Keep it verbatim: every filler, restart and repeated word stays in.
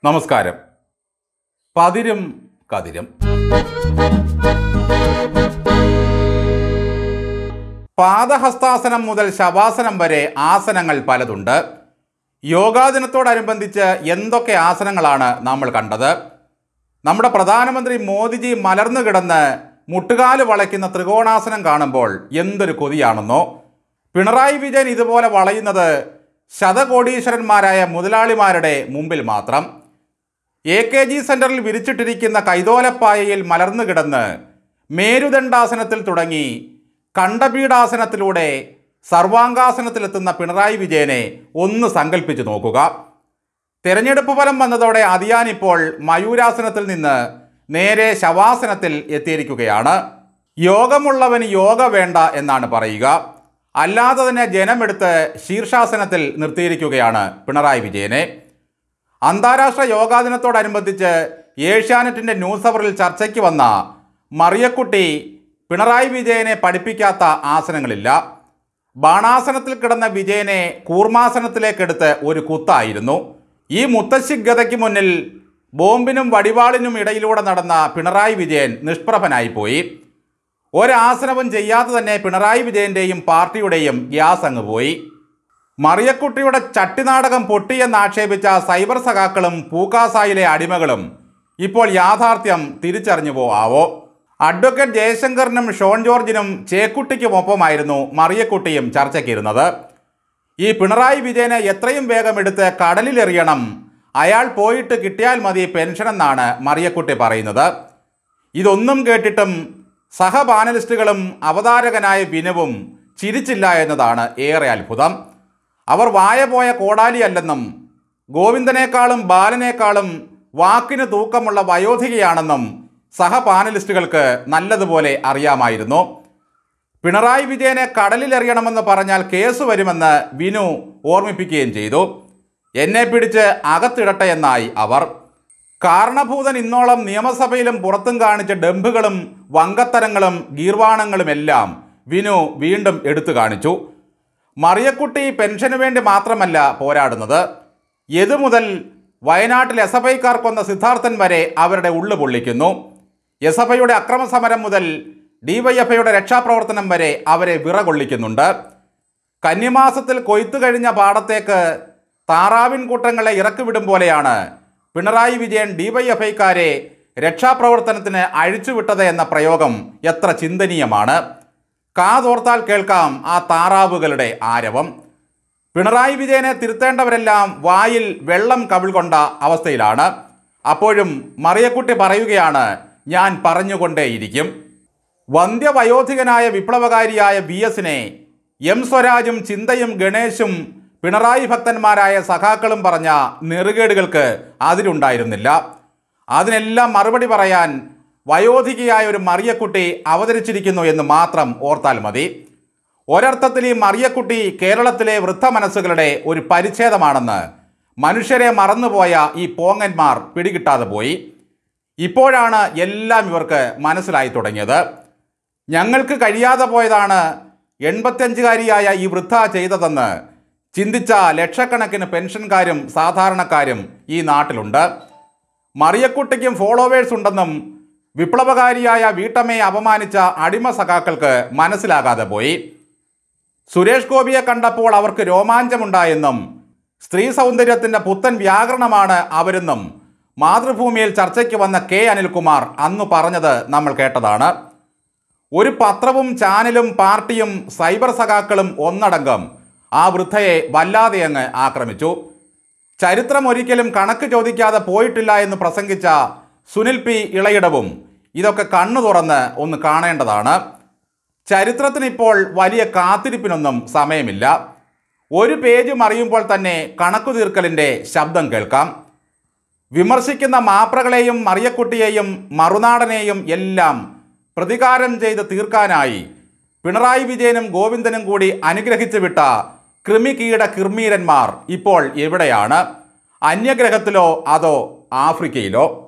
നമസ്കാരം. പതിരും കതിരും. പാദഹസ്താസനം മുതൽ ശവാസനം വരെ ആസനങ്ങൾ പലതുണ്ട്. യോഗാ ദിനത്തോടനുബന്ധിച്ച് എന്തൊക്കെ ആസനങ്ങളാണ് നമ്മൾ കണ്ടത്? നമ്മുടെ പ്രധാനമന്ത്രി മോദിജി മലർന്നു കിടന്ന് മുട്ടുകാല് വളയ്ക്കുന്ന ത്രികോണാസനം കാണുമ്പോൾ എന്തൊരു കൊതിയാണെന്നോ. പിണറായി വിജയൻ ഇതുപോലെ വളയുന്നത് ശതകോടീശ്വരന്മാരായ മുതലാളിമാരുടെ മുമ്പിൽ മാത്രം. എ കെ ജി സെൻറ്ററിൽ വിരിച്ചിട്ടിരിക്കുന്ന കൈതോലപ്പായയിൽ മലർന്നു കിടന്ന് മേരുദണ്ഡാസനത്തിൽ തുടങ്ങി കണ്ഠപീഠാസനത്തിലൂടെ സർവാംഗാസനത്തിലെത്തുന്ന പിണറായി വിജയനെ ഒന്ന് സങ്കല്പിച്ച് നോക്കുക. തെരഞ്ഞെടുപ്പ് ഫലം വന്നതോടെ അതിയാനിപ്പോൾ മയൂരാസനത്തിൽ നിന്ന് നേരെ ശവാസനത്തിൽ എത്തിയിരിക്കുകയാണ്. യോഗമുള്ളവന് യോഗ വേണ്ട എന്നാണ് പറയുക. അല്ലാതെ തന്നെ ജനമെടുത്ത് ശീർഷാസനത്തിൽ നിർത്തിയിരിക്കുകയാണ് പിണറായി വിജയനെ. അന്താരാഷ്ട്ര യോഗാ ദിനത്തോടനുബന്ധിച്ച് ഏഷ്യാനെറ്റിൻ്റെ ന്യൂസ് അവറിൽ ചർച്ചയ്ക്ക് വന്ന മറിയക്കുട്ടി പിണറായി വിജയനെ പഠിപ്പിക്കാത്ത ആസനങ്ങളില്ല. ബാണാസനത്തിൽ കിടന്ന വിജയനെ കൂർമാസനത്തിലേക്കെടുത്ത് ഒരു കുത്തായിരുന്നു. ഈ മുത്തശ്ശി ഗതയ്ക്ക് മുന്നിൽ ബോംബിനും വടിവാളിനും ഇടയിലൂടെ നടന്ന പിണറായി വിജയൻ നിഷ്പ്രഭനായിപ്പോയി. ഒരാസനവും ചെയ്യാതെ തന്നെ പിണറായി വിജയൻ്റെയും പാർട്ടിയുടെയും ഗ്യാസ് അങ്ങ് പോയി. മറിയക്കുട്ടിയുടെ ചട്ടിനാടകം പൊട്ടിയെന്ന് ആക്ഷേപിച്ച സൈബർ സഖാക്കളും പൂക്കാസായിലെ അടിമകളും ഇപ്പോൾ യാഥാർത്ഥ്യം തിരിച്ചറിഞ്ഞുവോ ആവോ? അഡ്വക്കേറ്റ് ജയശങ്കറിനും ഷോൺ ജോർജിനും ചേക്കുട്ടിക്കുമൊപ്പമായിരുന്നു മറിയക്കുട്ടിയും ചർച്ചയ്ക്കിരുന്നത്. ഈ പിണറായി വിജയനെ എത്രയും വേഗം എടുത്ത് കടലിലെറിയണം, അയാൾ പോയിട്ട് കിട്ടിയാൽ മതി പെൻഷനെന്നാണ് മറിയക്കുട്ടി പറയുന്നത്. ഇതൊന്നും കേട്ടിട്ടും സഹപാനലിസ്റ്റുകളും അവതാരകനായ വിനുവും ചിരിച്ചില്ല എന്നതാണ് ഏറെ അത്ഭുതം. അവർ വായ പോയ കോടാലിയല്ലെന്നും ഗോവിന്ദനേക്കാളും ബാലനേക്കാളും വാക്കിന് തൂക്കമുള്ള വയോധികയാണെന്നും സഹപാനലിസ്റ്റുകൾക്ക് നല്ലതുപോലെ അറിയാമായിരുന്നു. പിണറായി വിജയനെ കടലിലെറിയണമെന്ന് പറഞ്ഞാൽ കേസ് വരുമെന്ന് വിനു ഓർമ്മിപ്പിക്കുകയും ചെയ്തു. എന്നെ പിടിച്ച് അകത്തിടട്ടെ എന്നായി അവർ. കാരണഭൂതൻ ഇന്നോളം നിയമസഭയിലും പുറത്തും കാണിച്ച ഡംബുകളും വങ്കത്തരങ്ങളും ഗീർവാണങ്ങളുമെല്ലാം വിനു വീണ്ടും എടുത്തു കാണിച്ചു. മറിയക്കുട്ടി പെൻഷനു വേണ്ടി മാത്രമല്ല പോരാടുന്നത്. എതു മുതൽ വയനാട്ടിൽ എസ് എഫ് ഐക്കാർ കൊന്ന സിദ്ധാർത്ഥൻ വരെ അവരുടെ ഉള്ളു പൊള്ളിക്കുന്നു. എസ് എഫ് ഐയുടെ അക്രമസമരം മുതൽ ഡി വൈ എഫ് ഐയുടെ രക്ഷാപ്രവർത്തനം വരെ അവരെ വിറകൊള്ളിക്കുന്നുണ്ട്. കന്നിമാസത്തിൽ കൊയ്ത്തു കഴിഞ്ഞ പാടത്തേക്ക് താറാവിൻ കൂട്ടങ്ങളെ ഇറക്കിവിടും പോലെയാണ് Pinarayi Vijayan D Y F ഐക്കാരെ രക്ഷാപ്രവർത്തനത്തിന് അഴിച്ചുവിട്ടത് എന്ന പ്രയോഗം എത്ര ചിന്തനീയമാണ്. കാതോർത്താൽ കേൾക്കാം ആ താറാവുകളുടെ ആരവം. പിണറായി വിജയനെ തിരുത്തേണ്ടവരെല്ലാം വായിൽ വെള്ളം കവിൾ കൊണ്ട അവസ്ഥയിലാണ്. അപ്പോഴും മറിയക്കുട്ടി പറയുകയാണ്, ഞാൻ പറഞ്ഞുകൊണ്ടേയിരിക്കും. വന്ധ്യവയോധികനായ വിപ്ലവകാരിയായ വി എസിനെ എം സ്വരാജും ചിന്തയും ഗണേശും പിണറായി ഭക്തന്മാരായ സഖാക്കളും പറഞ്ഞ നെറുകേടുകൾക്ക് അതിലുണ്ടായിരുന്നില്ല. അതിനെല്ലാം മറുപടി പറയാൻ വയോധികയായ ഒരു മറിയക്കുട്ടി അവതരിച്ചിരിക്കുന്നു എന്ന് മാത്രം ഓർത്താൽ മതി. ഒരർത്ഥത്തിൽ ഈ മറിയക്കുട്ടി കേരളത്തിലെ വൃദ്ധ മനസ്സുകളുടെ ഒരു പരിച്ഛേദമാണെന്ന് മനുഷ്യരെ മറന്നുപോയ ഈ പോങ്ങന്മാർ പിടികിട്ടാതെ പോയി. ഇപ്പോഴാണ് എല്ലാം ഇവർക്ക് മനസ്സിലായി തുടങ്ങിയത്. ഞങ്ങൾക്ക് കഴിയാതെ പോയതാണ് എൺപത്തിയഞ്ചുകാരിയായ ഈ വൃദ്ധ ചെയ്തതെന്ന് ചിന്തിച്ച ലക്ഷക്കണക്കിന് പെൻഷൻകാരും സാധാരണക്കാരും ഈ നാട്ടിലുണ്ട്. മറിയക്കുട്ടിക്കും ഫോളോവേഴ്സ് ഉണ്ടെന്നും വിപ്ലവകാരിയായ വീട്ടമ്മയെ അപമാനിച്ച അടിമ സഖാക്കൾക്ക് മനസ്സിലാകാതെ പോയി. സുരേഷ് ഗോപിയെ കണ്ടപ്പോൾ അവർക്ക് രോമാഞ്ചമുണ്ടായെന്നും സ്ത്രീ സൗന്ദര്യത്തിൻ്റെ പുത്തൻ വ്യാകരണമാണ് അവരെന്നും മാതൃഭൂമിയിൽ ചർച്ചയ്ക്ക് വന്ന കെ അനിൽകുമാർ അന്ന് പറഞ്ഞത് നമ്മൾ കേട്ടതാണ്. ഒരു പത്രവും ചാനലും പാർട്ടിയും സൈബർ സഖാക്കളും ഒന്നടങ്കം ആ വൃദ്ധയെ വല്ലാതെ അങ്ങ് ആക്രമിച്ചു. ചരിത്രം ഒരിക്കലും കണക്ക് ചോദിക്കാതെ പോയിട്ടില്ല എന്ന് പ്രസംഗിച്ച സുനിൽ പി ഇളയിടവും ഇതൊക്കെ കണ്ണു തുറന്ന് ഒന്ന് കാണേണ്ടതാണ്. ചരിത്രത്തിന് ഇപ്പോൾ വലിയ കാത്തിരിപ്പിനൊന്നും സമയമില്ല. ഒരു പേജ് മറിയുമ്പോൾ തന്നെ കണക്കു തീർക്കലിൻ്റെ ശബ്ദം കേൾക്കാം. വിമർശിക്കുന്ന മാപ്രകളെയും മറിയക്കുട്ടിയെയും മറുനാടനെയും എല്ലാം പ്രതികാരം ചെയ്ത് തീർക്കാനായി പിണറായി വിജയനും ഗോവിന്ദനും കൂടി അനുഗ്രഹിച്ചു വിട്ട കൃമികീട കിർമീരന്മാർ ഇപ്പോൾ എവിടെയാണ്? അന്യഗ്രഹത്തിലോ അതോ ആഫ്രിക്കയിലോ?